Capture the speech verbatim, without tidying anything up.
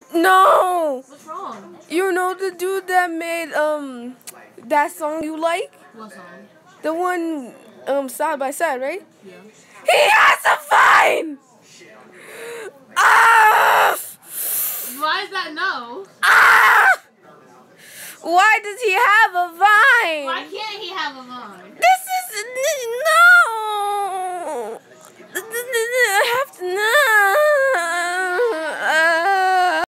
No. What's wrong? You know the dude that made um that song you like? What song? The one um side by side, right? Yeah. He has a vine. Ah! Why is that no? Ah! Why does he have a vine? Why can't he have a vine?